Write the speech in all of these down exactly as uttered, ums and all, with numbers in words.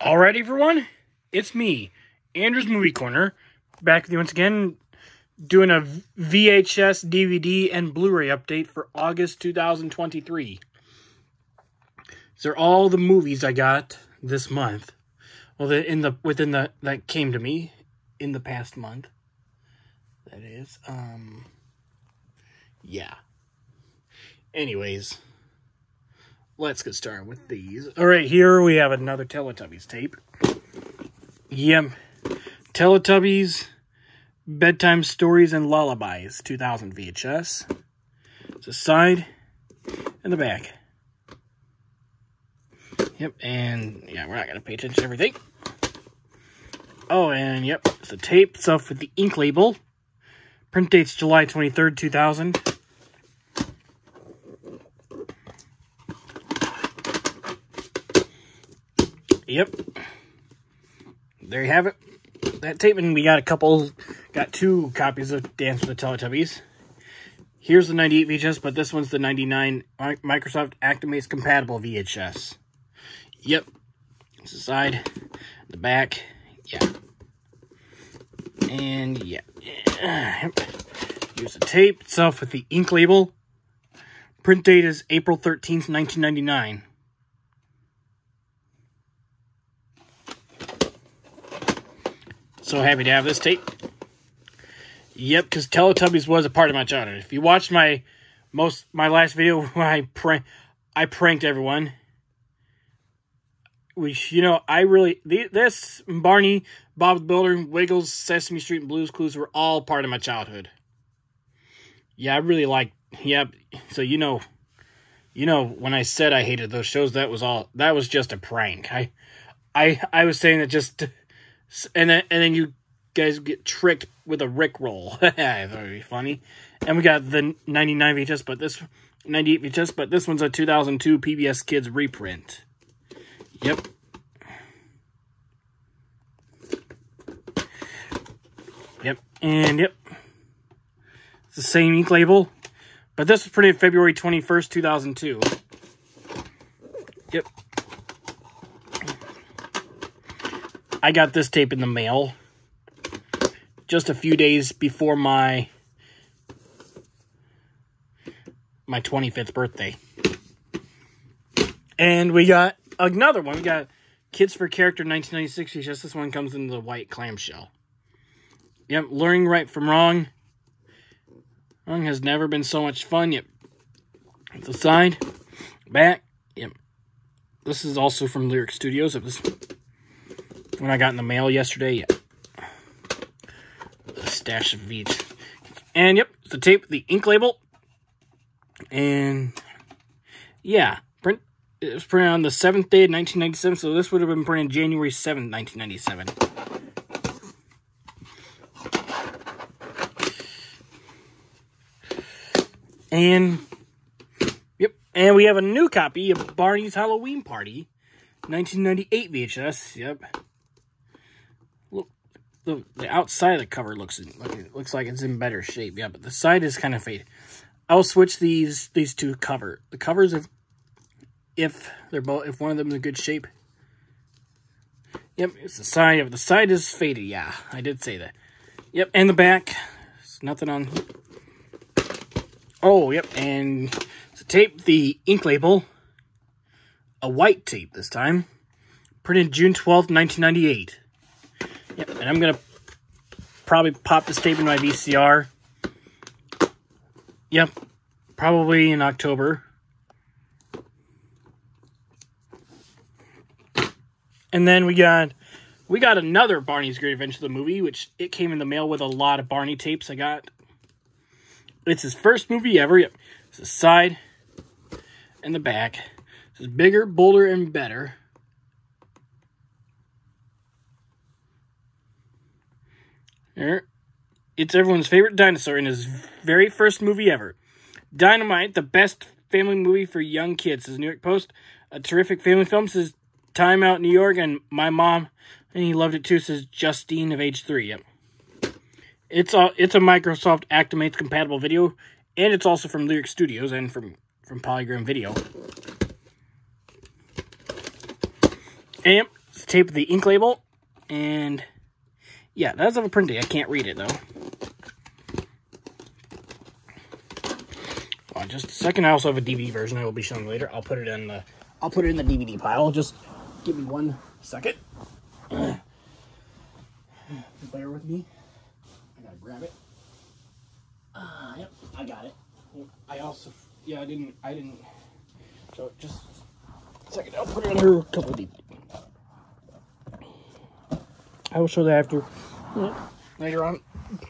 Alright, everyone, it's me, Andrew's Movie Corner, back with you once again, doing a V H S, D V D, and Blu-ray update for August two thousand twenty-three. These are all the movies I got this month. Well, the, in the within the that came to me in the past month. That is, um, yeah. Anyways. Let's get started with these. Alright, here we have another Teletubbies tape. Yep. Teletubbies, Bedtime Stories and Lullabies, two thousand V H S. It's the side and the back. Yep, and yeah, we're not going to pay attention to everything. Oh, and yep, it's the tape itself with the ink label. Print date's July twenty-third, two thousand. Yep. There you have it. That tape, and we got a couple, got two copies of Dance with the Teletubbies. Here's the ninety-eight V H S, but this one's the ninety-nine Microsoft Actimates compatible V H S. Yep. It's the side, the back, yeah. And yeah. Yep. Here's the tape itself with the ink label. Print date is April thirteenth, nineteen ninety-nine. So happy to have this tape. Yep, because Teletubbies was a part of my childhood. If you watched my most my last video when I prank I pranked everyone, which you know I really this Barney, Bob the Builder, Wiggles, Sesame Street, and Blue's Clues were all part of my childhood. Yeah, I really like. Yep. So you know, you know when I said I hated those shows, that was all. That was just a prank. I, I, I was saying that just. And then, and then you guys get tricked with a Rickroll. That would be funny. And we got the ninety-nine V H S, but this ninety-eight V H S, but this one's a two thousand two P B S Kids reprint. Yep. Yep. And yep. It's the same ink label, but this was printed February twenty-first, two thousand two. Yep. I got this tape in the mail just a few days before my my twenty-fifth birthday. And we got another one. We got Kids for Character nineteen ninety-six. Just this one comes in the white clamshell. Yep, learning right from wrong. Wrong has never been so much fun. Yep. The side, back. Yep. This is also from Lyric Studios. It was when I got in the mail yesterday, yeah. A stash of each. And, yep, the tape, the ink label. And, yeah, print. It was printed on the seventh day of nineteen ninety-seven, so this would have been printed January seventh, nineteen ninety-seven. And, yep, and we have a new copy of Barney's Halloween Party, nineteen ninety-eight V H S, yep. Look, the, the outside of the cover looks it looks like it's in better shape. Yeah, but the side is kind of faded. I'll switch these these two cover. The covers if if they're both if one of them is in good shape. Yep, it's the side. Yep, the side is faded. Yeah, I did say that. Yep, and the back. There's nothing on. Oh, yep, and the tape, the ink label, a white tape this time, printed June twelfth, nineteen ninety-eight. Yep, and I'm going to probably pop this tape in my V C R. Yep, probably in October. And then we got we got another Barney's Great Adventure, the movie, which it came in the mail with a lot of Barney tapes I got. It's his first movie ever. Yep, it's the side and the back. This is bigger, bolder, and better. There. It's everyone's favorite dinosaur in his very first movie ever. Dynamite, the best family movie for young kids, says New York Post. A terrific family film, says Time Out New York. And my mom, and he loved it too, says Justine of age three. Yep. It's a, it's a Microsoft Actimates compatible video, and it's also from Lyric Studios and from, from Polygram Video. And It's the tape with the ink label. And yeah, that does have a print date. I can't read it though. Hold on just a second. I also have a D V D version I will be showing later. I'll put it in the I'll put it in the D V D pile. Just give me one second. Bear with me. I gotta grab it. Uh, yep, I got it. I also, yeah, I didn't, I didn't. So just a second. I'll put it under a couple of D V D. I will show that after later on.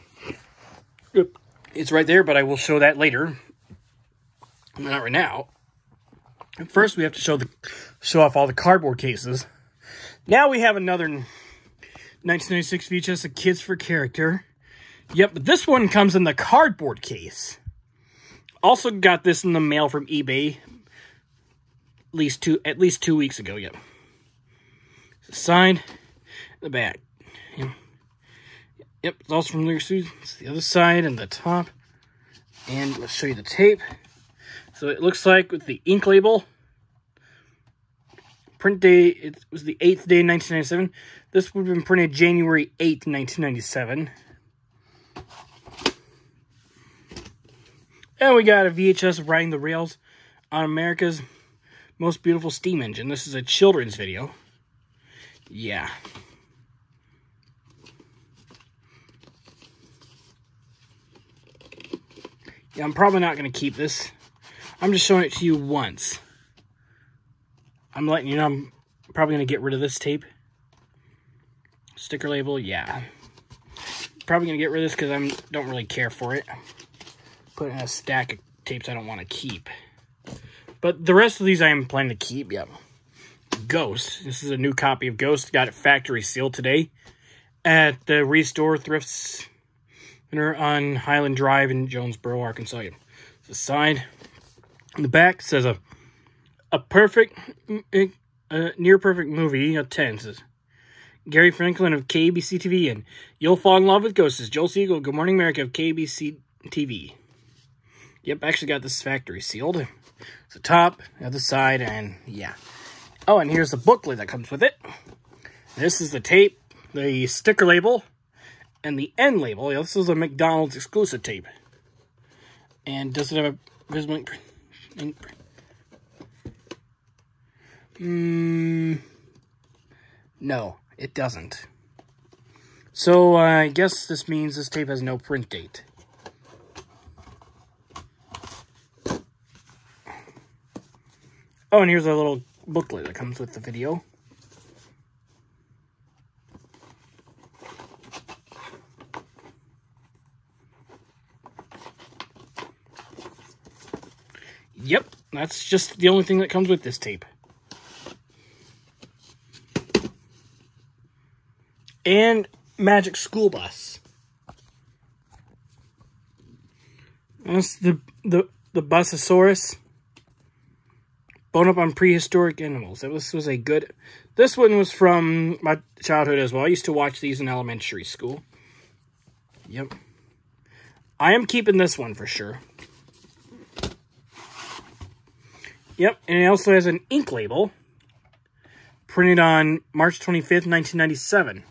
It's right there, but I will show that later. Not right now. First, we have to show the show off all the cardboard cases. Now we have another nineteen ninety-six V H S of Kids for Character. Yep, but this one comes in the cardboard case. Also got this in the mail from eBay. At least two, at least two weeks ago. Yep. The side, the back. Yep. Yep. It's also from Lyric Studios. It's the other side and the top. And let's show you the tape. So it looks like with the ink label. Print date, it was the eighth day, nineteen ninety-seven. This would have been printed January eighth, nineteen ninety-seven. And we got a V H S of Riding the Rails on America's Most Beautiful Steam Engine. This is a children's video. Yeah. Yeah, I'm probably not going to keep this. I'm just showing it to you once. I'm letting you know I'm probably going to get rid of this tape. Sticker label, yeah. Probably going to get rid of this because I don't really care for it. Put it in a stack of tapes I don't want to keep. But the rest of these I am planning to keep, yep. Ghost. This is a new copy of Ghost. Got it factory sealed today at the Restore Thrift Center on Highland Drive in Jonesboro, Arkansas. Yep. The side. On the back says a a perfect, a near perfect movie, a ten. Says Gary Franklin of K B C T V and You'll Fall in Love with Ghosts. Says Joel Siegel, Good Morning America of K B C T V. Yep, actually got this factory sealed. It's the top, the other side, and yeah. Oh, and here's the booklet that comes with it. This is the tape, the sticker label, and the end label. Yeah, this is a McDonald's exclusive tape. And does it have a visible ink print? Mm, no, it doesn't. So, uh, I guess this means this tape has no print date. Oh, and here's a little booklet that comes with the video. Yep, that's just the only thing that comes with this tape. And Magic School Bus. That's the the the Busasaurus. Bone up on prehistoric animals. This was a good... This one was from my childhood as well. I used to watch these in elementary school. Yep. I am keeping this one for sure. Yep, and it also has an ink label. Printed on March twenty-fifth, nineteen ninety-seven.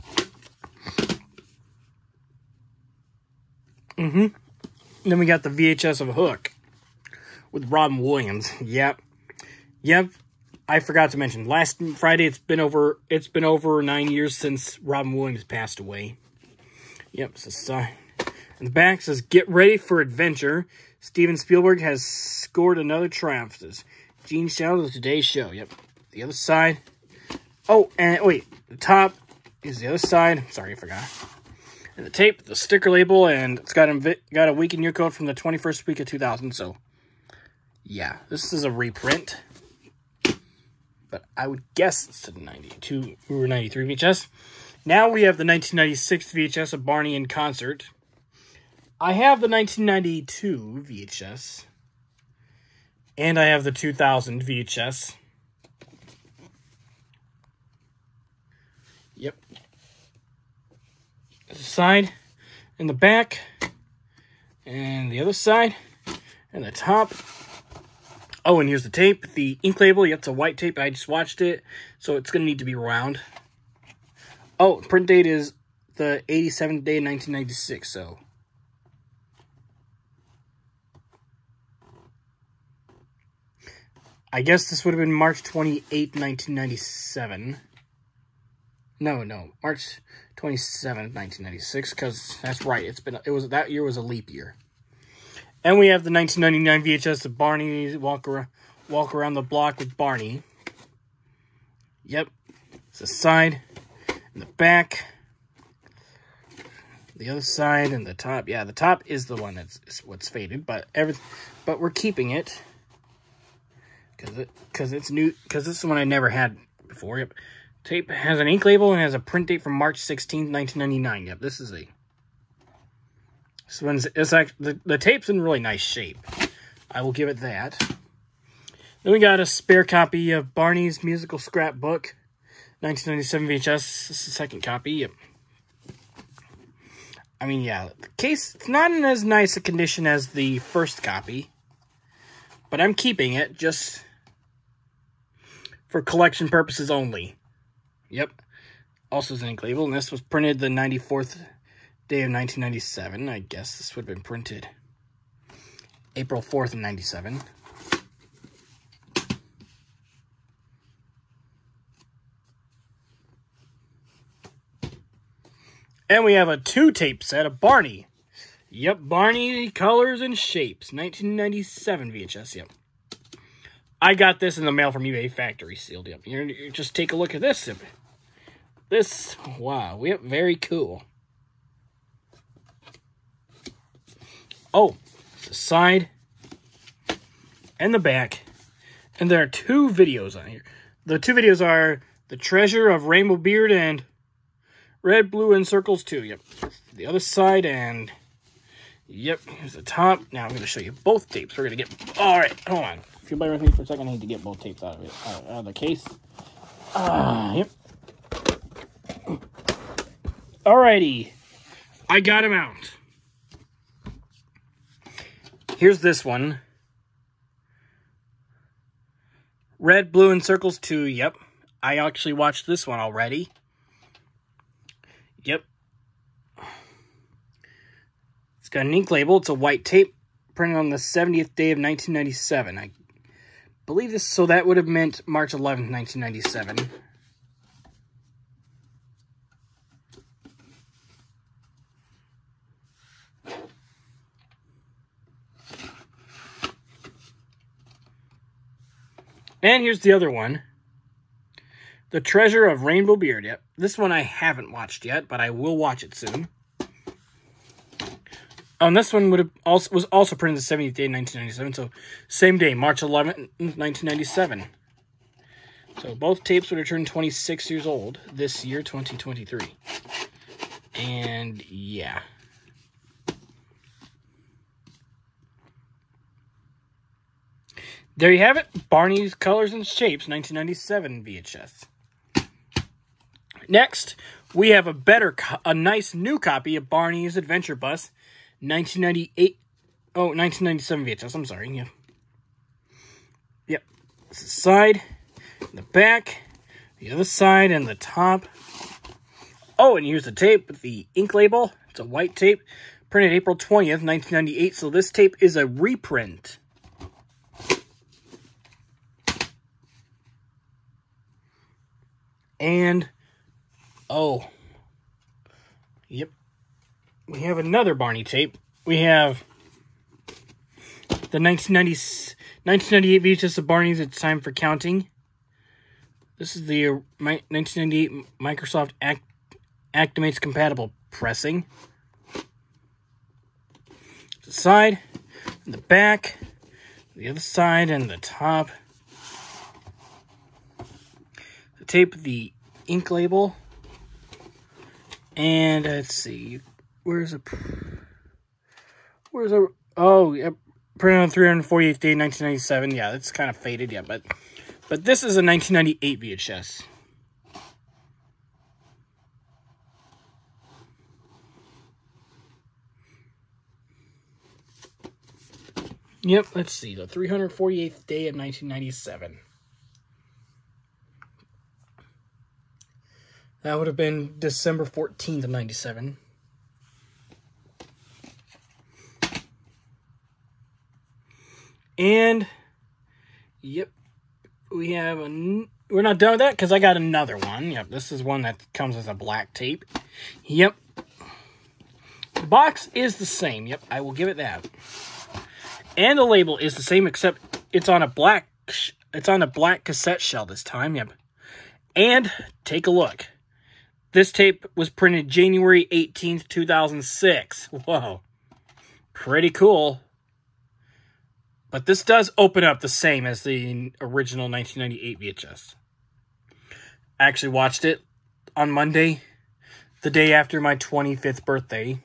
Mm-hmm. Then we got the V H S of Hook. With Robin Williams. Yep. Yep, I forgot to mention. Last Friday, it's been over. It's been over nine years since Robin Williams passed away. Yep, so uh, and the back says, "Get ready for adventure." Steven Spielberg has scored another triumph. Says Gene Shadow of Today's Show. Yep, the other side. Oh, and wait, the top is the other side. Sorry, I forgot. And the tape, the sticker label, and it's got a got a week in year code from the twenty-first week of two thousand. So, yeah, this is a reprint. But I would guess it's the ninety-two or ninety-three V H S. Now we have the nineteen ninety-six V H S of Barney in Concert. I have the nineteen ninety-two V H S. And I have the two thousand V H S. Yep. The side and the back. And the other side. And the top. Oh, and here's the tape. The ink label, yep, it's a white tape. I just watched it, so it's going to need to be round. Oh, print date is the eighty-seventh day of nineteen ninety-six, so... I guess this would have been March twenty-eighth, nineteen ninety-seven. No, no, March twenty-seventh, nineteen ninety-six, because that's right. It's been it was that year was a leap year. And we have the nineteen ninety-nine V H S of Barney walk around, walk around the block with Barney. Yep, it's the side and the back, the other side and the top. Yeah, the top is the one that's is what's faded, but every but we're keeping it. Cause it, cause it's new, cause this is one I never had before. Yep, tape has an ink label and has a print date from March sixteenth, nineteen ninety-nine. Yep, this is a. This one's it's like the the tape's in really nice shape. I will give it that. Then we got a spare copy of Barney's Musical Scrapbook, nineteen ninety-seven V H S. This is the second copy. Yep. I mean, yeah, the case it's not in as nice a condition as the first copy. But I'm keeping it just for collection purposes only. Yep. Also is an ink label, and this was printed the ninety-fourth day of nineteen ninety-seven. I guess this would have been printed April fourth of ninety-seven. And we have a two-tape set of Barney. Yep, Barney Colors and Shapes, nineteen ninety-seven V H S, yep. I got this in the mail from eBay factory sealed, yep. You you just take a look at this. Yep. This, wow, yep, very cool. Oh, it's the side and the back. And there are two videos on here. The two videos are The Treasure of Rainbow Beard and Red, Blue, and Circles two, yep. The other side and... Yep, here's the top. Now I'm going to show you both tapes. We're going to get... Alright, hold on. If you bear with me for a second, I need to get both tapes out of it. Out of the case. Ah, uh, yep. Alrighty. I got them out. Here's this one. Red, Blue, and Circles two. Yep. I actually watched this one already. Yep. It's got an ink label. It's a white tape printed on the seventieth day of nineteen ninety-seven. I believe this, so that would have meant March eleventh, nineteen ninety-seven. And here's the other one. The Treasure of Rainbow Beard. Yep. This one I haven't watched yet, but I will watch it soon. Oh, and this one would have also was also printed the seventieth day, nineteen ninety-seven. So same day, March eleventh, nineteen ninety-seven. So both tapes would have turned twenty-six years old this year, twenty twenty-three. And yeah. There you have it. Barney's Colors and Shapes, nineteen ninety-seven V H S. Next, we have a better, a nice new copy of Barney's Adventure Bus, nineteen ninety-eight, oh, nineteen ninety-seven V H S, I'm sorry, yeah. Yep, it's the side, the back, the other side, and the top. Oh, and here's the tape with the ink label. It's a white tape, printed April twentieth, nineteen ninety-eight, so this tape is a reprint. And, oh, yep, we have another Barney tape. We have the nineteen ninety, nineteen ninety-eight V H S of Barney's It's Time for Counting. This is the nineteen ninety-eight Microsoft Act, Actimates compatible pressing. The side, and the back, the other side, and the top. The tape, the ink label, and let's see, where's a, where's a, oh, yep, printed on three hundred forty-eighth day, nineteen ninety-seven. Yeah, that's kind of faded, yeah, but, but this is a nineteen ninety-eight V H S. Yep, let's see. The three hundred forty-eighth day of nineteen ninety-seven. That would have been December fourteenth of ninety-seven. And, yep, we have a... We're not done with that because I got another one. Yep, this is one that comes as a black tape. Yep. The box is the same. Yep, I will give it that. And the label is the same, except it's on a black it's on a black cassette shell this time. Yep. And take a look. This tape was printed January eighteenth, two thousand six. Whoa. Pretty cool. But this does open up the same as the original nineteen ninety-eight V H S. I actually watched it on Monday, the day after my twenty-fifth birthday.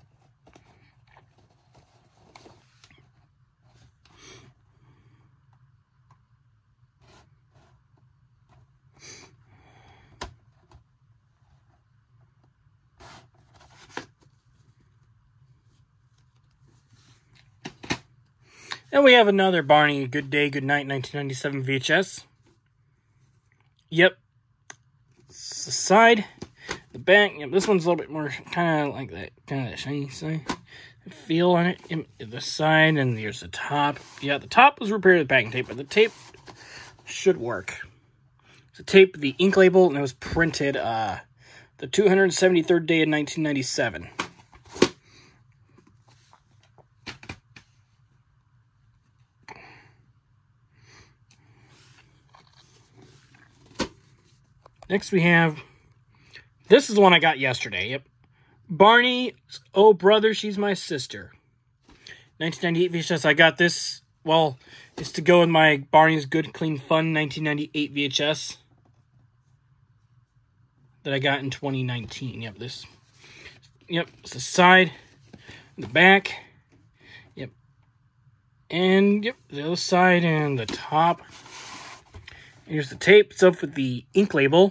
And we have another Barney Good Day, Good Night nineteen ninety-seven V H S. Yep. It's the side, the back. Yep, this one's a little bit more kind of like that, kind of that shiny side feel on it. Yep, the side, and here's the top. Yeah, the top was repaired with packing tape, but the tape should work. It's a tape, the ink label, and it was printed uh, the two hundred seventy-third day of nineteen ninety-seven. Next we have, this is the one I got yesterday, yep. Barney, Oh Brother, She's My Sister. nineteen ninety-eight V H S, I got this, well, it's to go with my Barney's Good Clean Fun nineteen ninety-eight V H S that I got in twenty nineteen. Yep, this, yep, it's the side, the back, yep, and yep, the other side and the top. Here's the tape itself with the ink label.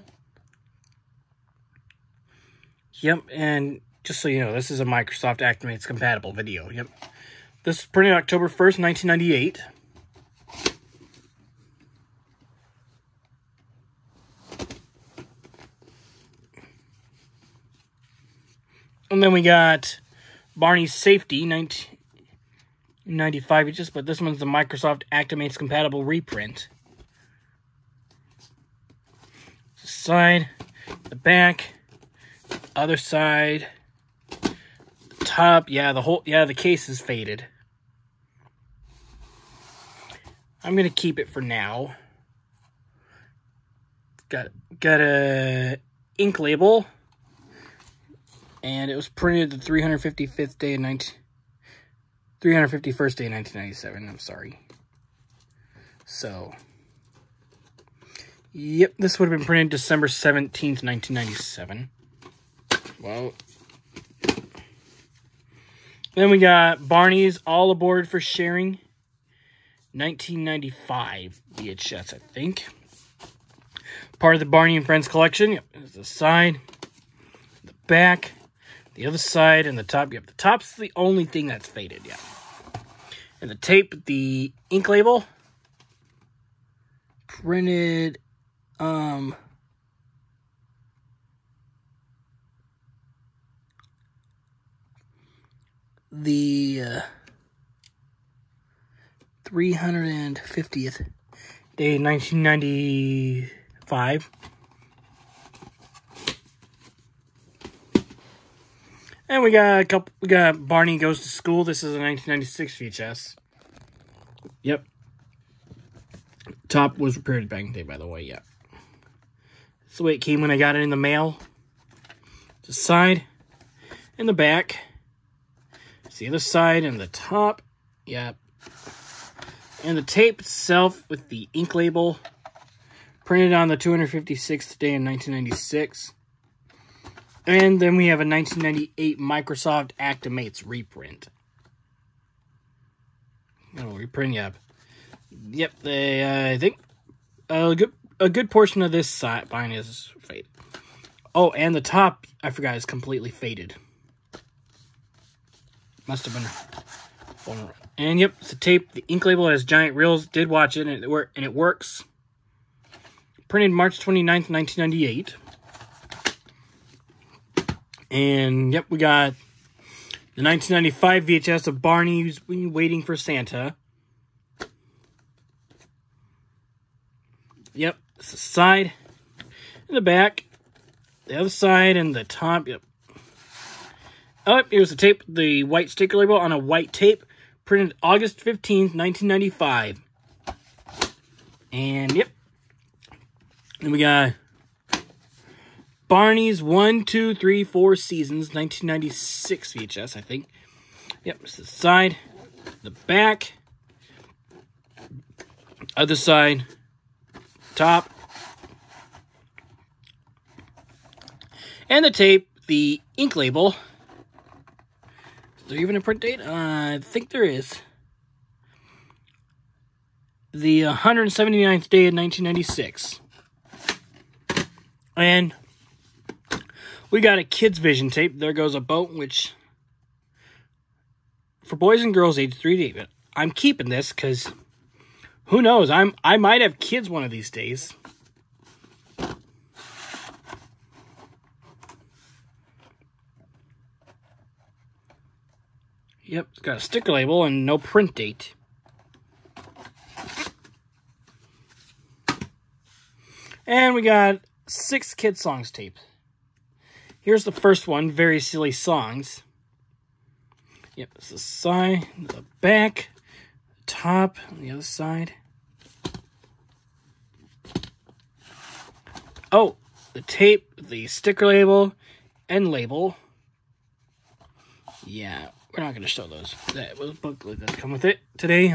Yep, and just so you know, this is a Microsoft Actimates compatible video. Yep. This is printed October first, nineteen ninety-eight. And then we got Barney's Safety, nineteen ninety-five inches, but this one's the Microsoft Actimates compatible reprint. Side, the back, other side, the top. Yeah, the whole yeah, the case is faded. I'm gonna keep it for now. Got got a ink label, and it was printed the three hundred fifty-fifth day of nineteen three hundred fifty-first day of nineteen ninety-seven. I'm sorry. So. Yep, this would have been printed December seventeenth, nineteen ninety-seven. Well, then we got Barney's All Aboard for Sharing, nineteen ninety-five V H S, I think. Part of the Barney and Friends collection. Yep, there's the side, the back, the other side, and the top. Yep, the top's the only thing that's faded, yeah. And the tape, the ink label, printed... Um, the uh, three hundred fiftieth day, nineteen ninety-five. And we got a couple, we got Barney Goes to School. This is a nineteen ninety-six V H S. Yep. Top was repaired with packing tape, by the way, yeah. That's the way it came when I got it in the mail. The side and the back. It's the other side and the top. Yep. And the tape itself with the ink label. Printed on the two hundred fifty-sixth day in nineteen ninety-six. And then we have a nineteen ninety-eight Microsoft Actimates reprint. Oh, reprint, yep. Yep, they, uh, I think a good, a good portion of this side bind is faded. Oh, and the top, I forgot, is completely faded. Must have been And yep, it's a tape. The ink label has giant reels. Did watch it, and it, wor and it works. Printed March twenty-ninth, nineteen ninety-eight. And yep, we got the nineteen ninety-five V H S of Barney's Waiting for Santa. Yep, it's the side and the back, the other side and the top. Yep. Oh, here's the tape, the white sticker label on a white tape, printed August fifteenth, nineteen ninety-five. And yep. Then we got Barney's one, two, three, four Seasons, nineteen ninety-six V H S, I think. Yep, it's the side, the back, other side, top, and the tape, the ink label. Is there even a print date? Uh, I think there is. The one hundred seventy-ninth day of nineteen ninety-six. And we got a Kids Vision tape. There Goes a Boat, which for boys and girls age three to eight. I'm keeping this because who knows? I'm I might have kids one of these days. Yep, it's got a sticker label and no print date. And we got six Kid Songs tape. Here's the first one, Very Silly Songs. Yep, it's the side, the back, the top, on the other side. Oh, the tape, the sticker label, and label. Yeah, we're not going to show those. That was a booklet that come with it today.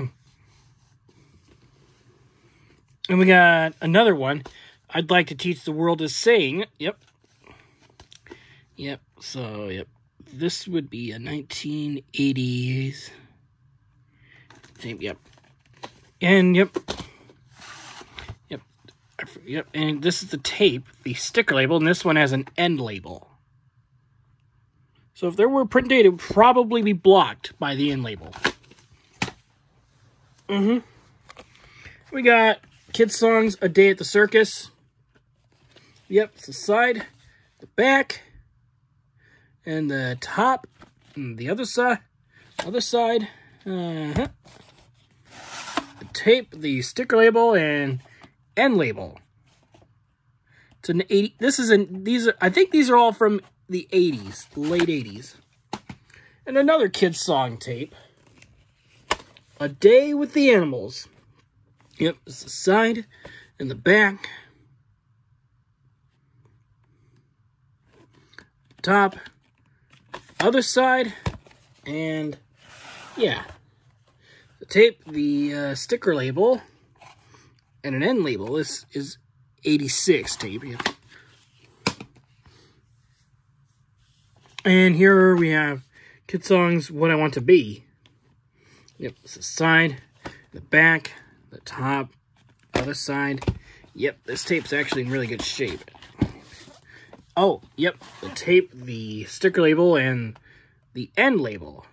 And we got another one. I'd like to teach the world to sing. Yep. Yep. So, yep. This would be a nineteen eighties tape. Yep. And, yep. Yep. Yep. And this is the tape, the sticker label, and this one has an end label. So if there were print date, it would probably be blocked by the end label. Mm-hmm. We got Kids Songs, A Day at the Circus. Yep, it's the side, the back, and the top, and the other side, other side. Uh-huh. The tape, the sticker label, and end label. It's an eighty. This is an. These are. I think these are all from the eighties, late eighties. And another Kids Song tape. A Day with the Animals. Yep, it's the side and the back. Top, other side, and yeah, the tape, the uh, sticker label, and an end label. This is eighty-six tape. Yep. And here we have Kid Songs, What I Want to Be. Yep, it's the side, the back, the top, other side. Yep, this tape's actually in really good shape. Oh, yep, the tape, the sticker label, and the end label.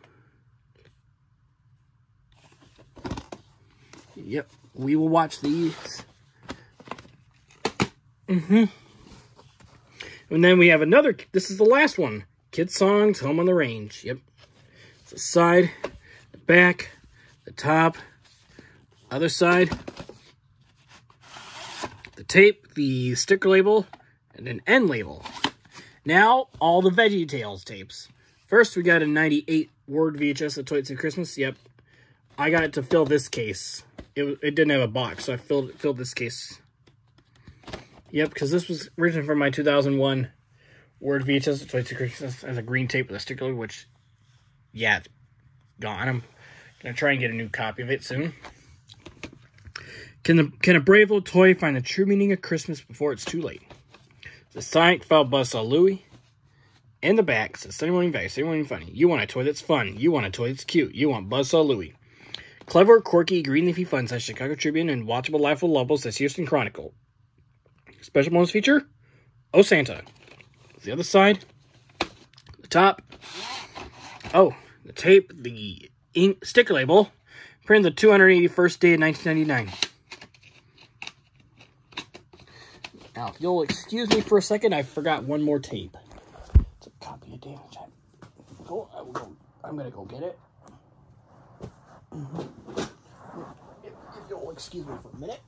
Yep, we will watch these. Mm-hmm. And then we have another, this is the last one. Kid Songs, Home on the Range. Yep. It's the side, the back, the top, other side, the tape, the sticker label, and an end label. Now, all the VeggieTales tapes. First, we got a ninety-eight Word V H S of Toy Story Christmas. Yep. I got it to fill this case. It, it didn't have a box, so I filled, filled this case. Yep, because this was originally from my two thousand one Word V H S of Toy Story Christmas as a green tape with a sticker, which, yeah, it's gone. I'm going to try and get a new copy of it soon. Can, the, can a brave little toy find the true meaning of Christmas before it's too late? The side file Buzzsaw Louie. In the back says Sunday Morning Value, Sunday Morning Funny. You want a toy that's fun. You want a toy that's cute. You want Buzzsaw Louie. Clever, quirky, green leafy fun says Chicago Tribune, and watchable, laughable, lovable says Houston Chronicle. Special bonus feature, Oh Santa. The other side, the top. Oh, the tape, the ink sticker label, printed the two hundred eighty-first day of nineteen ninety-nine. Now, if you'll excuse me for a second, I forgot one more tape. It's a copy of Damage. Go, I will go, I'm going to go get it. Mm-hmm. if, if you'll excuse me for a minute.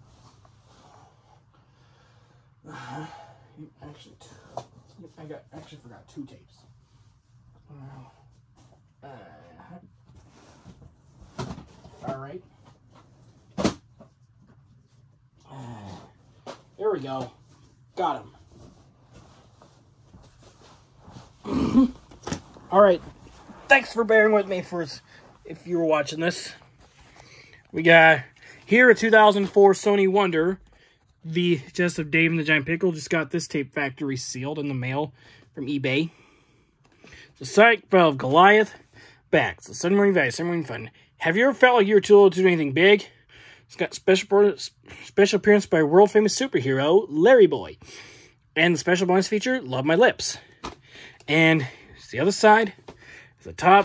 Uh, actually, two, I got actually forgot two tapes. Uh, all right. Uh, there we go. Got him. All right. Thanks for bearing with me for if you were watching this. We got here a two thousand four Sony Wonder V H S of Dave and the Giant Pickle. Just got this tape factory sealed in the mail from eBay. The Psych Valve Goliath back. It's a Submarine Value, Submarine Fun. Have you ever felt like you were too old to do anything big? It's got special special appearance by world famous superhero Larry Boy, and the special bonus feature Love My Lips. And it's the other side, the top.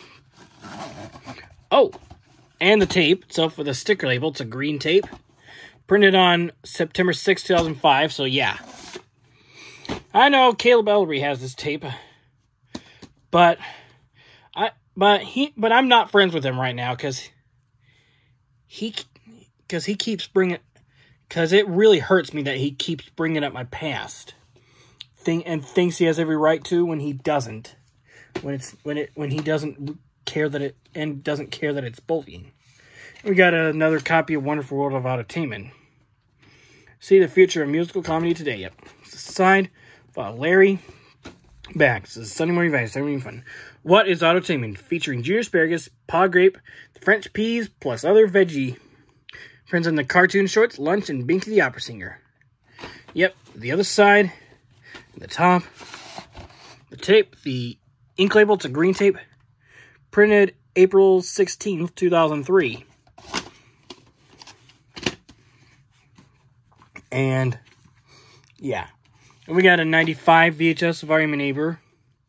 Oh, and the tape itself with a sticker label. It's a green tape, printed on September sixth, two thousand five. So yeah, I know Caleb Ellery has this tape, but I but he but I'm not friends with him right now because he. Because he keeps bringing... Because it really hurts me that he keeps bringing up my past. Thing, and thinks he has every right to when he doesn't. When it's when it when he doesn't care that it... And doesn't care that it's bullying. We got another copy of Wonderful World of Autotainment. See the future of musical comedy today. Yep. It's the side of Larry back. This is Sunday Morning Vibes. Sunday Morning Fun. What is Autotainment? Featuring junior asparagus, pod grape, the French peas, plus other veggie... Friends on the cartoon shorts, Lunch, and Binky the Opera Singer. Yep, the other side, the top, the tape, the ink label, it's a green tape, printed April sixteenth, two thousand three. And, yeah. And we got a ninety-five V H S of Are You My Neighbor.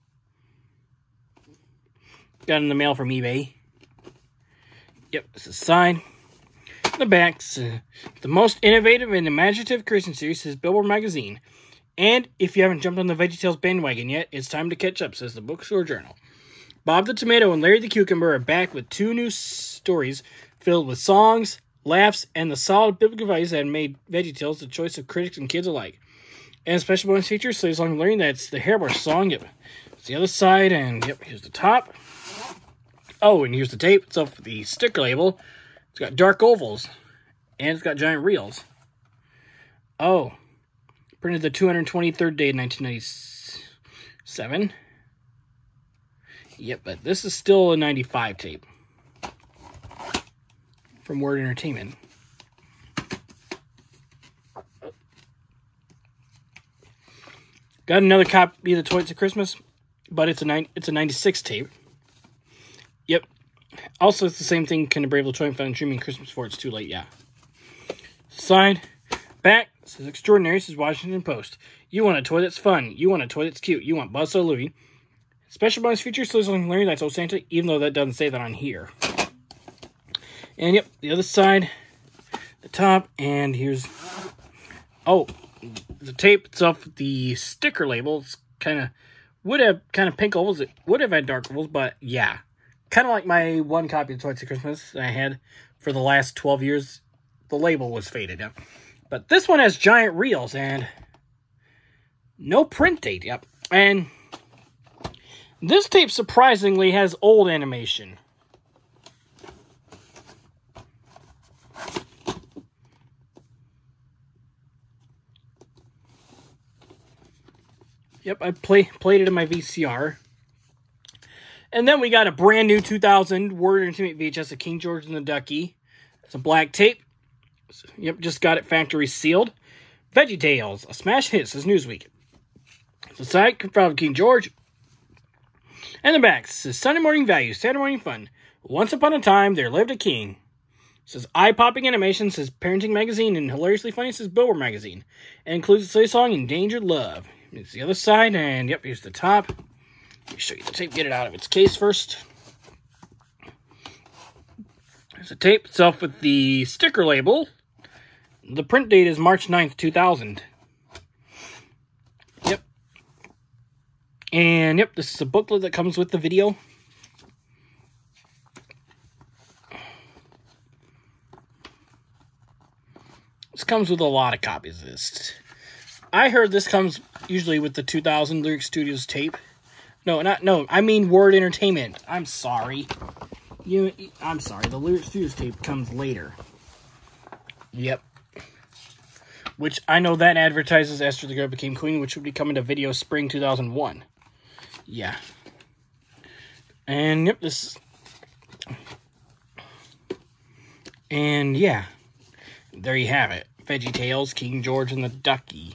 Got it in the mail from eBay. Yep, this is the side. The back's uh, the most innovative and imaginative Christian series, says Billboard magazine. And if you haven't jumped on the VeggieTales bandwagon yet, it's time to catch up, says the Bookstore Journal. Bob the Tomato and Larry the Cucumber are back with two new stories filled with songs, laughs, and the solid biblical values that have made VeggieTales the choice of critics and kids alike. And special bonus features, so as long as Larry, that's the Hairbrush song. Yep, it's the other side, and yep, here's the top. Oh, and here's the tape itself, the sticker label. It's got dark ovals, and it's got giant reels. Oh, printed the two hundred twenty-third day of nineteen ninety-seven. Yep, but this is still a ninety-five tape from Word Entertainment. Got another copy of the Toys of Christmas, but it's a nine, it's a ninety-six tape. Yep. Also, it's the same thing. Kinder Brave Little Toy Fun Dreaming Christmas for It's Too Late. Yeah. Side, back. This is extraordinary. This is Washington Post. You want a toy that's fun. You want a toy that's cute. You want Buzzsaw Louie. Special bonus features. So Larry, that's old Santa. Even though that doesn't say that on here. And yep, the other side, the top, and here's. Oh, the tape itself. The sticker label. It's kind of would have kind of pink ovals. It would have had dark ovals, but yeah. Kind of like my one copy of Toys of Christmas that I had for the last twelve years. The label was faded, yep. But this one has giant reels and no print date, yep. And this tape surprisingly has old animation. Yep, I play, played it in my V C R. And then we got a brand new two thousand Word Entertainment V H S of King George and the Ducky. It's a black tape. Yep, just got it factory sealed. VeggieTales, a smash hit, says Newsweek. The side from King George. And the back says Sunday Morning Value, Saturday Morning Fun. Once upon a time, there lived a king. It says eye-popping animation, says Parenting Magazine, and hilariously funny, says Billboard Magazine. And includes a silly song, Endangered Love. It's the other side, and yep, here's the top. Let me show you the tape, get it out of its case first. It's a tape itself with the sticker label. The print date is March ninth, two thousand. Yep. And, yep, this is a booklet that comes with the video. This comes with a lot of copies of this. I heard this comes usually with the two thousand Lyric Studios tape. No, not, no, I mean Word Entertainment. I'm sorry. You, I'm sorry, the Lyric Studios tape comes later. Yep. Which, I know that advertises Esther the Girl Became Queen, which would be coming to video spring two thousand one. Yeah. And, yep, this... And, yeah. There you have it. Veggie Tales, King George and the Ducky.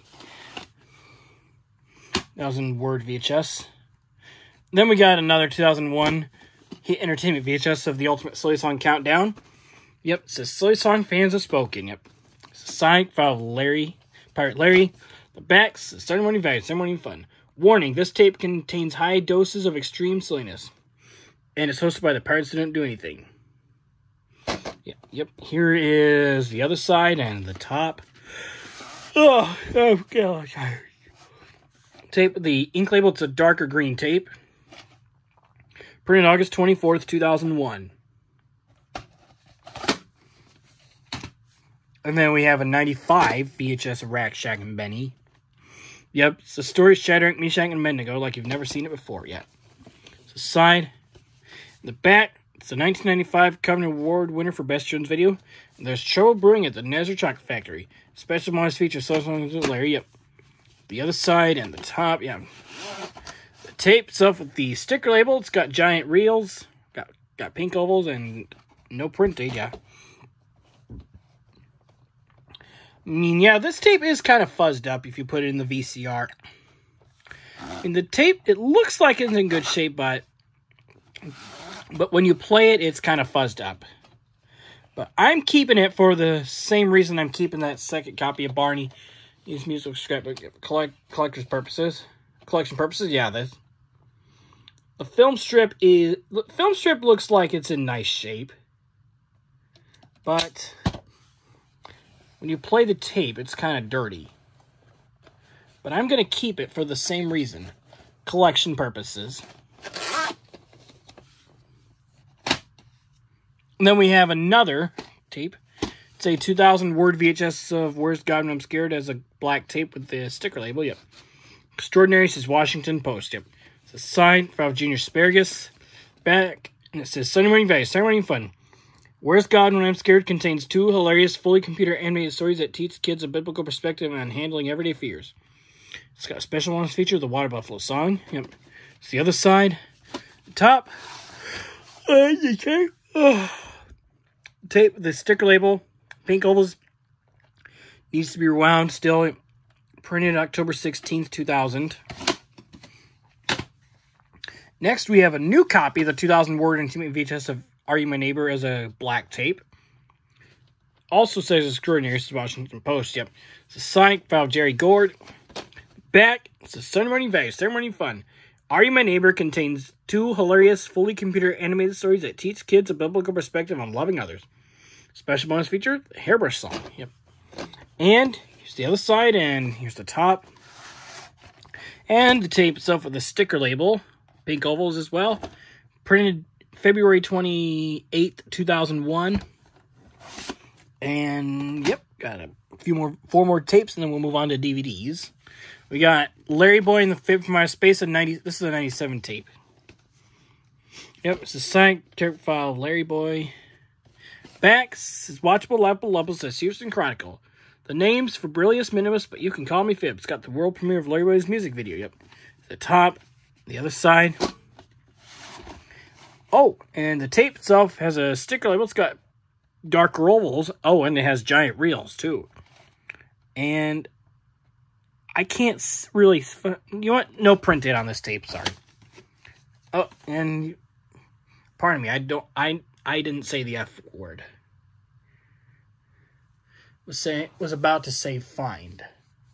That was in Word V H S. Then we got another two thousand one Hit Entertainment V H S of the Ultimate Silly Song Countdown. Yep, it says Silly Song Fans Have Spoken. Yep. It's a signed file of Larry, Pirate Larry. The back says Ceremony Value, Ceremony Fun. Warning, this tape contains high doses of extreme silliness. And it's hosted by the Pirates Who Didn't Do Anything. Yep, yep. Here is the other side and the top. Oh, oh gosh. Tape, the ink label, it's a darker green tape. Printed August twenty-fourth, two thousand one. And then we have a ninety-five V H S of Rack, Shack, and Benny. Yep, it's the story of Shadrach, Meshach, and Abednego, like you've never seen it before yet. It's the side. The back, it's a nineteen ninety-five Covenant Award winner for Best Children's Video. And there's trouble brewing at the Nazareth Chocolate Factory. Special bonus feature, Silly Songs with Larry. Yep. The other side and the top, yeah. The tape itself with the sticker label, it's got giant reels, got got pink ovals, and no print date, yeah. I mean, yeah, this tape is kind of fuzzed up if you put it in the V C R. In the tape, it looks like it's in good shape, but but when you play it, it's kind of fuzzed up. But I'm keeping it for the same reason I'm keeping that second copy of Barney. Use musical scrapbook collect collector's purposes, collection purposes. Yeah, this the film strip is the film strip looks like it's in nice shape, but when you play the tape, it's kind of dirty. But I'm gonna keep it for the same reason, collection purposes. And then we have another tape. It's a two thousand Word V H S of Where's God When I'm Scared as a black tape with the sticker label. Yep. Extraordinary says Washington Post. Yep. It's a sign from Junior Asparagus. Back, and it says Sunday Morning Value, Sunday Morning Fun. Where's God When I'm Scared contains two hilarious, fully computer animated stories that teach kids a biblical perspective on handling everyday fears. It's got a special bonus feature, the Water Buffalo song. Yep. It's the other side. The top. Uh, the tape. Uh, tape, the sticker label. Pink ovals. Needs to be rewound still. Printed October sixteenth, two thousand. Next, we have a new copy of the two thousand Word Entertainment V H S of Are You My Neighbor as a black tape. Also says Extraordinary, this is Washington Post. Yep. It's a signed file of Jerry Gord. Back, it's a Sunday Morning Value, Sunday Morning Fun. Are You My Neighbor contains two hilarious, fully computer animated stories that teach kids a biblical perspective on loving others. Special bonus feature, the Hairbrush song. Yep. And here's the other side, and here's the top. And the tape itself with the sticker label. Pink ovals as well. Printed February twenty-eighth, two thousand one. And, yep, got a few more, four more tapes, and then we'll move on to D V Ds. We got Larry Boy and the Fib from Outer Space, a ninety, this is a ninety-seven tape. Yep, it's a signed tape file of Larry Boy. Back is watchable, lovable, lovable, says Houston Chronicle. The name's Fabrilius Minimus, but you can call me Fib. It's got the world premiere of Larry Boy's music video. Yep. The top, the other side. Oh, and the tape itself has a sticker label. It's got darker ovals. Oh, and it has giant reels, too. And I can't really... You know what? No print date on this tape, sorry. Oh, and... Pardon me, I don't... I... I didn't say the F word. Was say was about to say find.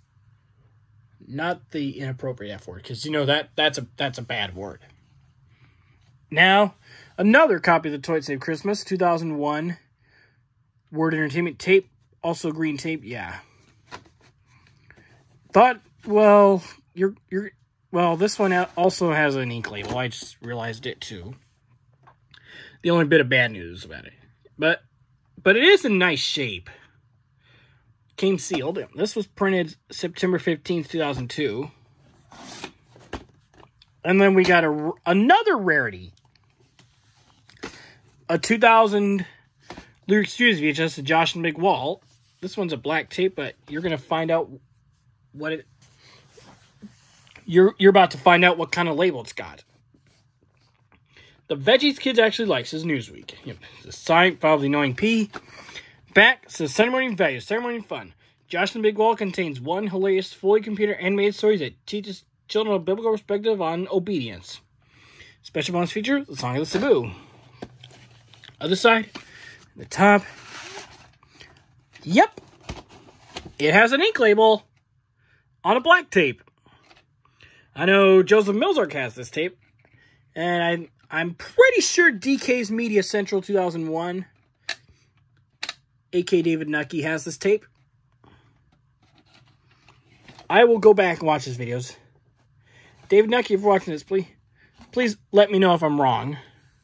Not the inappropriate F word, because you know that that's a that's a bad word. Now, another copy of the Toy Save Christmas, two thousand one Word Entertainment tape, also green tape, yeah. Thought, well, you're, you're, well, this one also has an ink label. I just realized it too. The only bit of bad news about it. But, but it is in nice shape. Came sealed. This was printed September fifteenth, two thousand two. And then we got a, another rarity. A two thousand Lyric Studios V H S, Josh and Big Wall. This one's a black tape, but you're going to find out what it... You're, you're about to find out what kind of label it's got. The Veggies Kids Actually Likes is Newsweek. Yep. The signed file of the Annoying P. Back says Sunday Morning Values, Sunday Morning Fun. Josh and Big Wall contains one hilarious, fully computer animated stories that teaches children a biblical perspective on obedience. Special bonus feature, the Song of the Cebu. Other side, the top. Yep. It has an ink label on a black tape. I know Joseph Milzark has this tape. And I, I'm pretty sure D K's Media Central two thousand one, A K David Nucky, has this tape. I will go back and watch his videos. David Nucky, if you're watching this, please, please let me know if I'm wrong.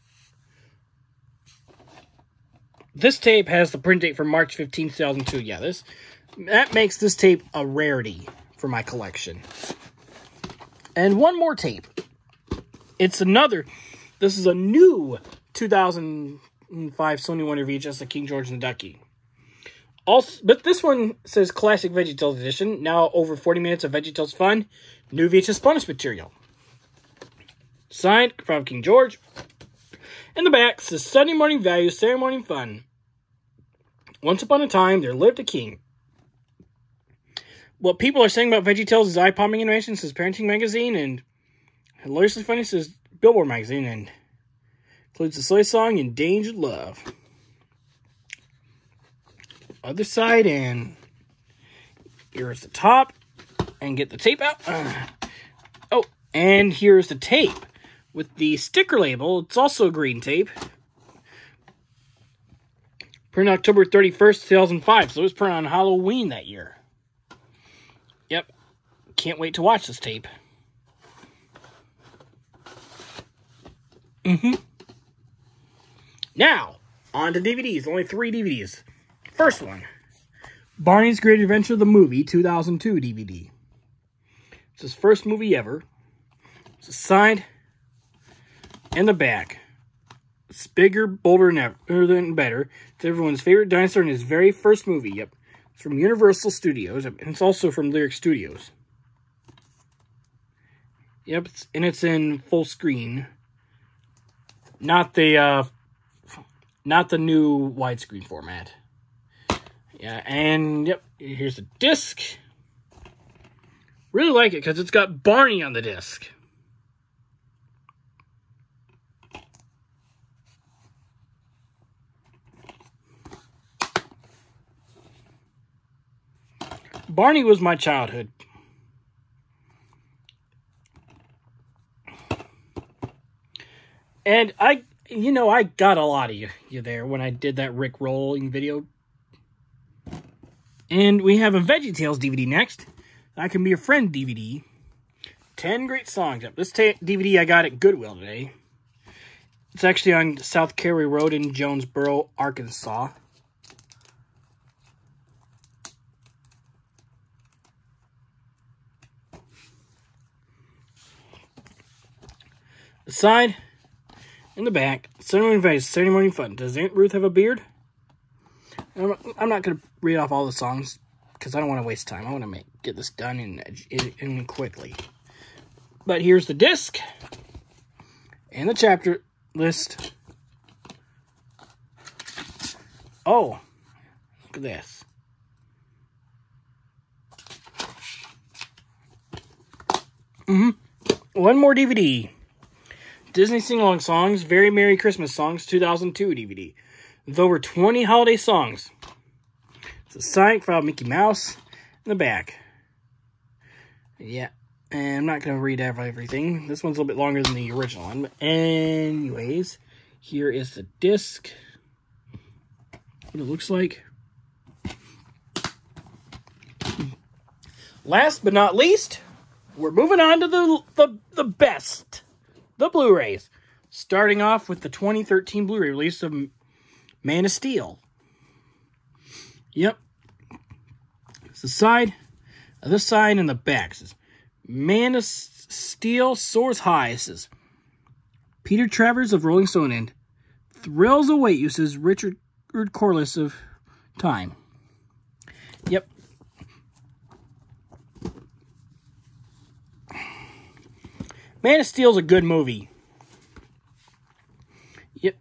This tape has the print date for March fifteenth, two thousand two. Yeah, this that makes this tape a rarity for my collection. And one more tape. It's another. This is a new two thousand five Sony Wonder V H S of King George and the Ducky. Also, but this one says Classic VeggieTales Edition. Now over forty minutes of VeggieTales fun. New V H S bonus material. Signed from King George. In the back says Sunday Morning Values, Saturday Morning Fun. Once upon a time, there lived a king. What people are saying about VeggieTales is eye-popping animation, says Parenting Magazine, and hilariously funny, says Billboard Magazine, and includes the Slay song Endangered Love. Other side, and here's the top, and get the tape out. Uh, oh, and here's the tape with the sticker label. It's also green tape. Printed October thirty-first, two thousand five, so it was printed on Halloween that year. Yep, can't wait to watch this tape. Mm-hmm. Now, on to D V Ds. Only three D V Ds. First one, Barney's Great Adventure, the movie, two thousand two D V D. It's his first movie ever. It's a side and the back. It's bigger, bolder than ever, than better. It's everyone's favorite dinosaur in his very first movie. Yep, it's from Universal Studios, and it's also from Lyric Studios. Yep, it's, and it's in full screen. Not the uh, not the new widescreen format. Yeah, and yep, here's the disc. Really like it because it's got Barney on the disc. Barney was my childhood. And I, you know, I got a lot of you, you there when I did that Rick rolling video. And we have a VeggieTales D V D next. I Can Be Your Friend D V D. ten great songs. This D V D I got at Goodwill today. It's actually on South Carey Road in Jonesboro, Arkansas. The side and the back. Sunday Morning Values, Saturday Morning Fun. Does Aunt Ruth have a beard? I'm, I'm not going to read off all the songs because I don't want to waste time. I want to make get this done in, in, in quickly. But here's the disc and the chapter list. Oh, look at this. Mm-hmm. One more D V D. Disney Sing-Along Songs, Very Merry Christmas Songs, two thousand two D V D. With over twenty holiday songs. It's a signed file of Mickey Mouse in the back. Yeah, and I'm not going to read everything. This one's a little bit longer than the original one. But anyways, here is the disc. what it looks like. Last but not least, we're moving on to the, the, the best, the Blu-rays. Starting off with the twenty thirteen Blu-ray release of Man of Steel. Yep. It's the side, the side, and the back. It says, Man of Steel soars high. It says, Peter Travers of Rolling Stone and thrills await you, says Richard Corliss of Time. Yep. Man of Steel's a good movie. Yep.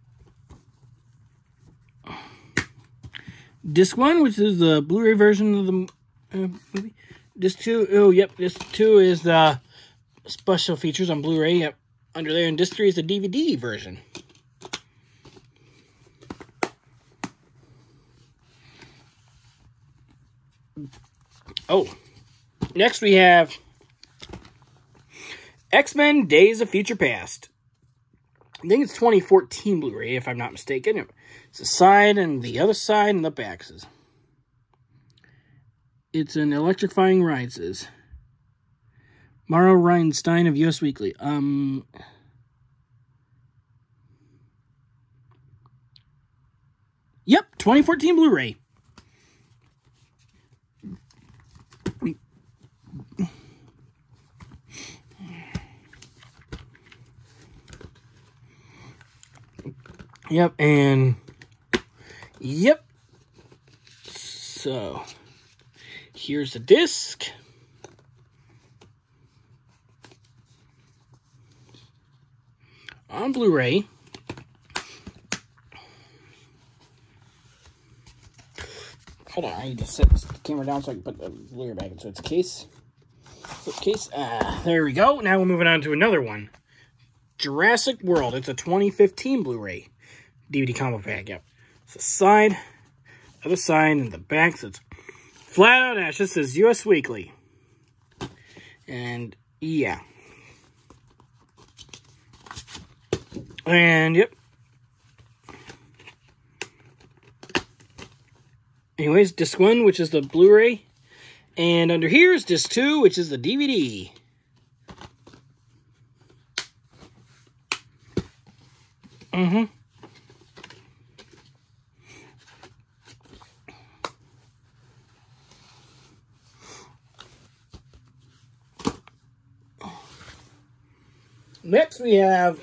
Disc one, which is the Blu-ray version of the uh, movie. Disc two, oh, yep. Disc two is the special features on Blu-ray. Yep. Under there. And disc three is the D V D version. Oh. Next we have X-Men Days of Future Past. I think it's twenty fourteen Blu-ray, if I'm not mistaken. It's the side and the other side and the back. Says, it's an electrifying ride, says Mara Reinstein of U S Weekly. Um... Yep, twenty fourteen Blu-ray. Yep, and yep. So here's the disc. On Blu-ray. Hold on, I need to set this camera down so I can put the Blu-ray back into its case. Case. Uh, there we go. Now we're moving on to another one. Jurassic World. It's a twenty fifteen Blu-ray D V D combo pack. Yep. It's the side, other side, and the back. So it's flat out ash. This is U S Weekly. And yeah. And yep. Anyways, disc one, which is the Blu-ray. And under here is disc two, which is the D V D. Mm-hmm. Next, we have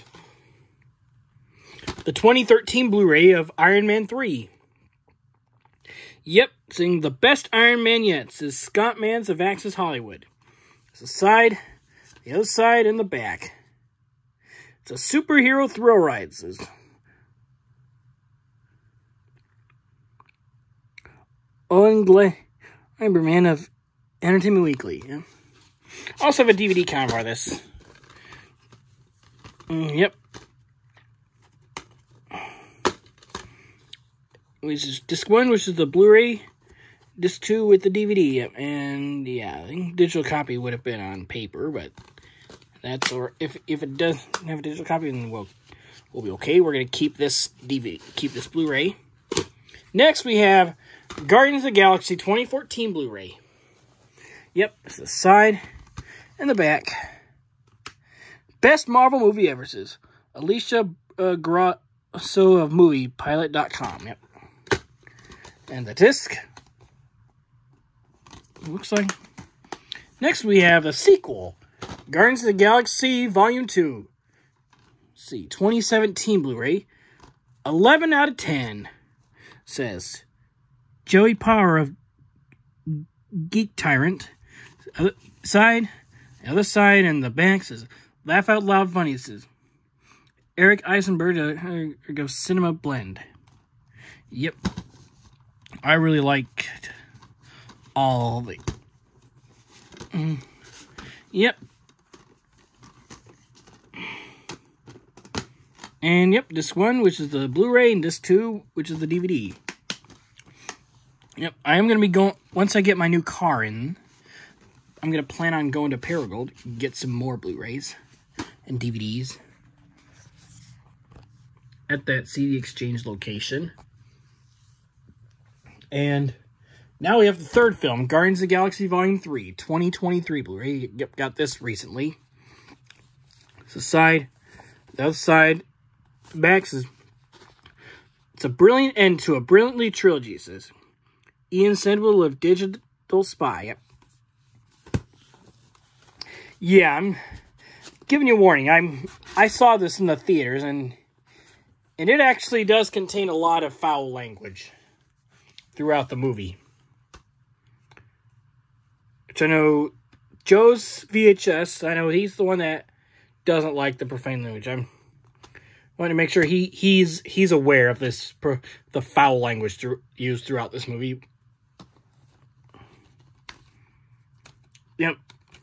the twenty thirteen Blu-ray of Iron Man three. Yep, saying the best Iron Man yet, says Scott Mans of Access Hollywood. It's the side, the other side, and the back. It's a superhero thrill ride, says Owen Gleiberman of Entertainment Weekly. Yeah. I also have a D V D cover of this. Mm, yep. Which is disc one, which is the Blu-ray. Disc two with the D V D. Yep. And yeah, I think digital copy would have been on paper, but that's, or if if it doesn't have a digital copy, then we'll we'll be okay. We're gonna keep this D V D, keep this Blu-ray. Next, we have Guardians of the Galaxy twenty fourteen Blu-ray. Yep, it's the side and the back. Best Marvel movie ever, says Alicia uh, Grosso of movie pilot dot com. Yep. And the disc. Looks like. Next, we have a sequel. Guardians of the Galaxy Volume two. Let's see, twenty seventeen Blu-ray. eleven out of ten. Says Joey Power of Geek Tyrant. Other side, the other side, and the back says Laugh Out Loud Funny. It says Eric Eisenberg uh, of Cinema Blend. Yep. I really liked all the... Mm, yep. And yep, disc one, which is the Blu-ray, and disc two, which is the D V D. Yep, I am going to be going... Once I get my new car in, I'm going to plan on going to Paragold, get some more Blu-rays and D V Ds at that C D Exchange location. And now we have the third film, Guardians of the Galaxy Volume three, twenty twenty-three Blu-ray. Yep, got this recently. It's the side, the other side, back says, it's a brilliant end to a brilliantly trilogy, it says. Ian Sendwell of Digital Spy. Yep. Yeah, I'm giving you a warning. I'm I saw this in the theaters, and and it actually does contain a lot of foul language throughout the movie. Which I know Joe's V H S, I know he's the one that doesn't like the profane language. I'm wanting to make sure he he's he's aware of this the foul language through, used throughout this movie. Yep.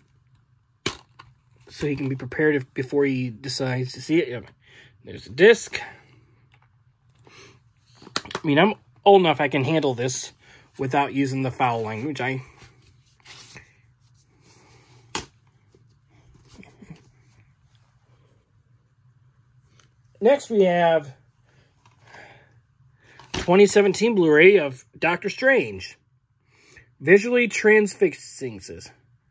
So he can be prepared if, before he decides to see it. Yep. There's a disc. I mean, I'm old enough I can handle this without using the foul language. I Next we have twenty seventeen Blu-ray of Doctor Strange. Visually transfixing, says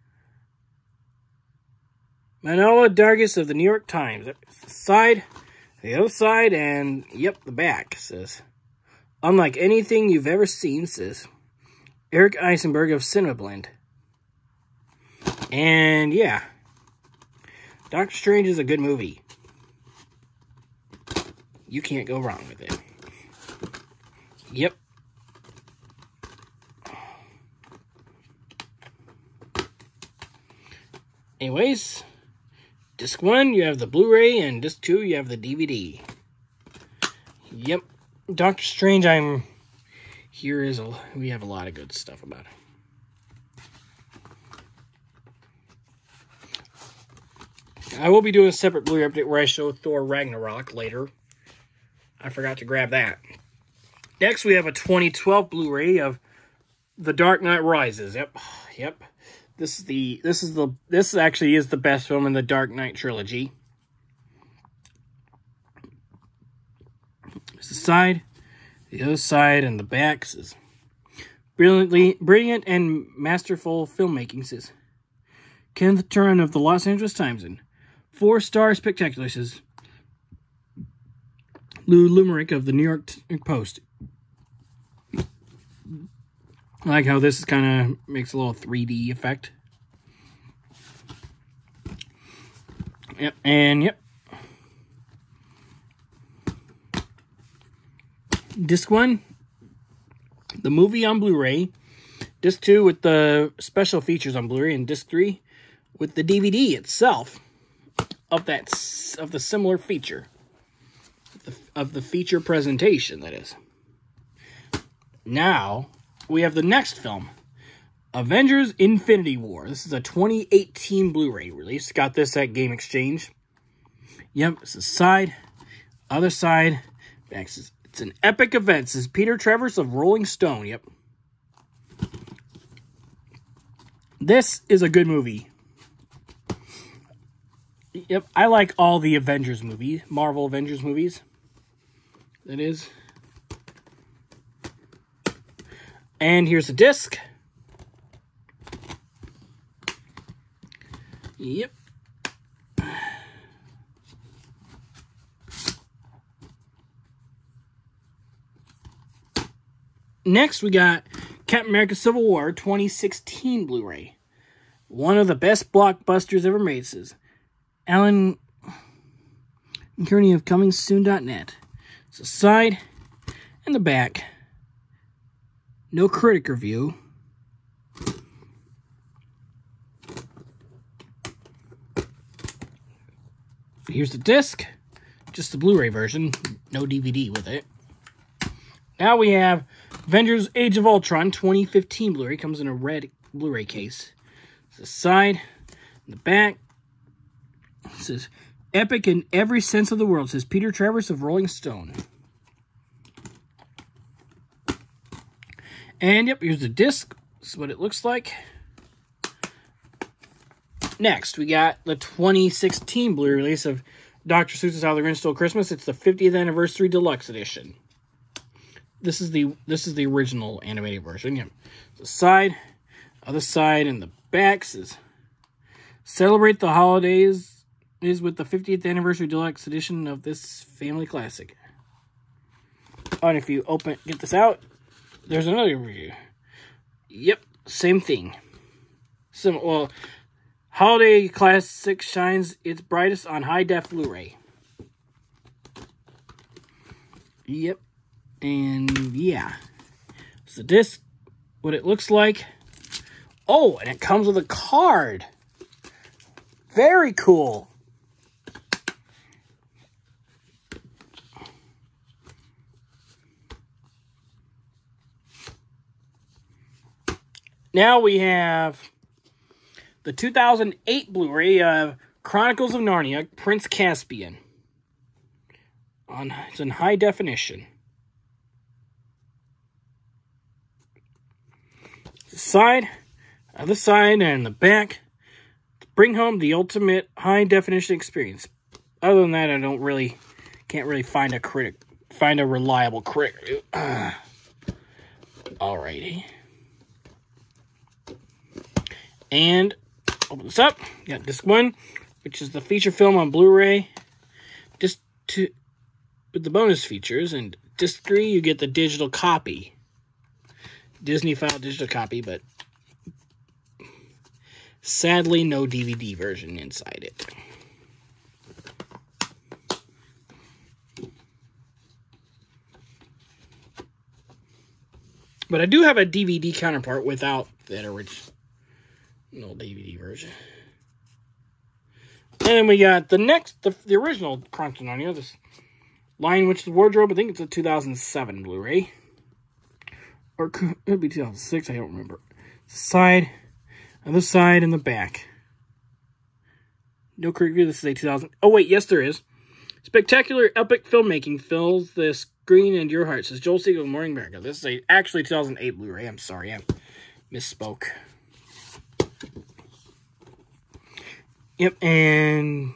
Manohla Dargis of the New York Times. The side, the other side, and yep, the back, says. Unlike anything you've ever seen, says Eric Eisenberg of CinemaBlend. And yeah, Doctor Strange is a good movie. You can't go wrong with it. Yep. Anyways, disc one, you have the Blu-ray, and disc two, you have the D V D. Yep. Doctor Strange, I'm... Here is a... We have a lot of good stuff about it. I will be doing a separate Blu-ray update where I show Thor Ragnarok later. I forgot to grab that. Next, we have a twenty twelve Blu-ray of The Dark Knight Rises. Yep. Yep. This is the this is the this actually is the best film in the Dark Knight trilogy. There's the side, the other side, and the back says brilliantly brilliant and masterful filmmaking, says Kenneth Turan of the Los Angeles Times, and four star spectacular, says Lou Limerick of the New York Post. I like how this kind of makes a little three D effect. Yep, and yep. Disc one, the movie on Blu-ray. Disc two with the special features on Blu-ray, and disc three with the D V D itself of that of the similar feature. Of the feature presentation, that is. Now, we have the next film, Avengers Infinity War. This is a twenty eighteen Blu-ray release. Got this at Game Exchange. Yep, it's the side, other side, back. It's an epic event. This is Peter Travers of Rolling Stone. Yep. This is a good movie. Yep, I like all the Avengers movies, Marvel Avengers movies. That is. And here's the disc. Yep. Next, we got Captain America Civil War twenty sixteen Blu-ray. One of the best blockbusters ever made, says Alan Kearney of Coming Soon dot net. It's the side and the back. No critic review. Here's the disc. Just the Blu-ray version. No D V D with it. Now we have Avengers Age of Ultron twenty fifteen Blu-ray. Comes in a red Blu-ray case. It's the side, the back. It says, epic in every sense of the world. It says Peter Travers of Rolling Stone. And yep, here's the disc. This is what it looks like. Next, we got the twenty sixteen Blu-ray release of Doctor Seuss's How the Grinch Stole Christmas. It's the fiftieth Anniversary Deluxe Edition. this is the this is the original animated version. Yep. The side, other side, and the backs is celebrate the holidays is with the fiftieth anniversary deluxe edition of this family classic. Oh, and if you open get this out, there's another review. Yep, same thing. Some well, holiday classic shines its brightest on high def Blu-ray. Yep. And yeah, so this, what it looks like. Oh, and it comes with a card. Very cool. Now we have the two thousand eight Blu-ray of Chronicles of Narnia, Prince Caspian. On, it's in high definition. The side, other side, and the back to bring home the ultimate high definition experience. Other than that, I don't really, can't really find a critic, find a reliable critic. Uh, alrighty. And open this up. You got disc one, which is the feature film on Blu-ray. Disc two with the bonus features, and disc three, you get the digital copy. Disney file digital copy, but sadly no D V D version inside it. But I do have a D V D counterpart without that original D V D version. And then we got the next, the, the original Chronicles of Narnia, this Lion Witch the Wardrobe. I think it's a two thousand seven Blu-ray. Or it could be two thousand six, I don't remember. Side, other side, and the back. No review, this is a two thousand... Oh, wait, yes, there is. Spectacular epic filmmaking fills the screen and your heart, says Joel Siegel of Morning America. This is a, actually two thousand eight Blu-ray. I'm sorry, I misspoke. Yep, and...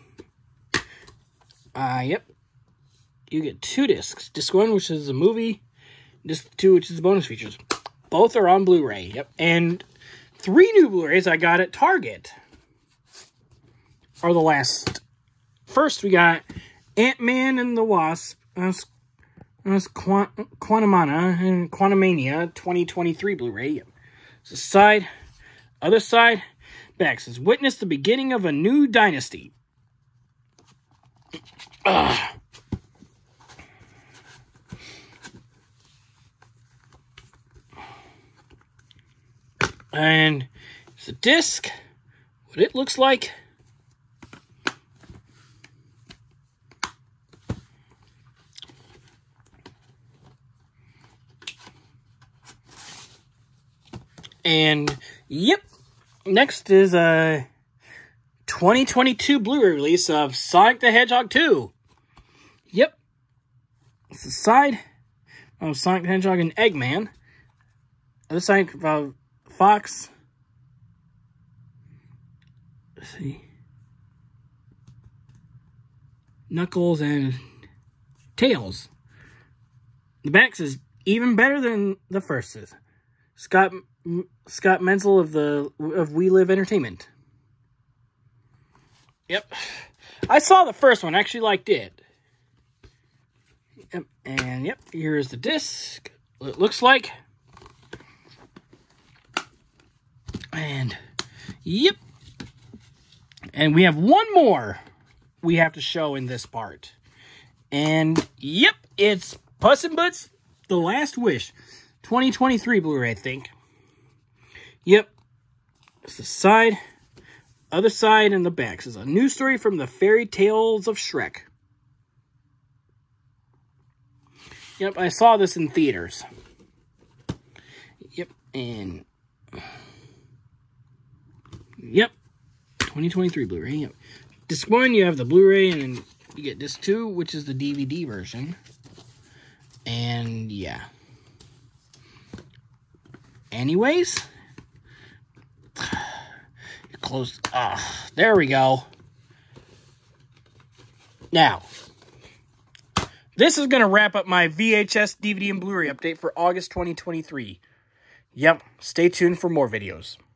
Uh, yep. You get two discs. Disc one, which is a movie. Disc two, which is the bonus features. Both are on Blu-ray. Yep. And three new Blu-rays I got at Target are the last. First, we got Ant-Man and the Wasp, uh, uh, Quant Quantumania and Quantumania twenty twenty-three Blu-ray. Yep. So side, other side, back says, witness the beginning of a new dynasty. Ugh. And it's a disc, what it looks like. And, yep, next is a twenty twenty-two Blu-ray release of Sonic the Hedgehog two. Yep. It's the side of Sonic the Hedgehog and Eggman. Other side of Fox. Let's see. Knuckles and Tails. The back is even better than the first is. Scott Scott Menzel of the of We Live Entertainment. Yep. I saw the first one, actually liked it. Yep. And yep, here's the disc. What it looks like. And, yep. And we have one more we have to show in this part. And, yep, it's Puss in Boots, The Last Wish. twenty twenty-three Blu-ray, I think. Yep. It's the side, other side, and the back. This is a new story from the Fairy Tales of Shrek. Yep, I saw this in theaters. Yep, and... Yep, twenty twenty-three Blu-ray. Yep. Disc one, you have the Blu-ray, and then you get disc two, which is the D V D version. And, yeah. Anyways, close. Ah, there we go. Now, This is going to wrap up my V H S, D V D, and Blu-ray update for August twenty twenty-three. Yep, stay tuned for more videos.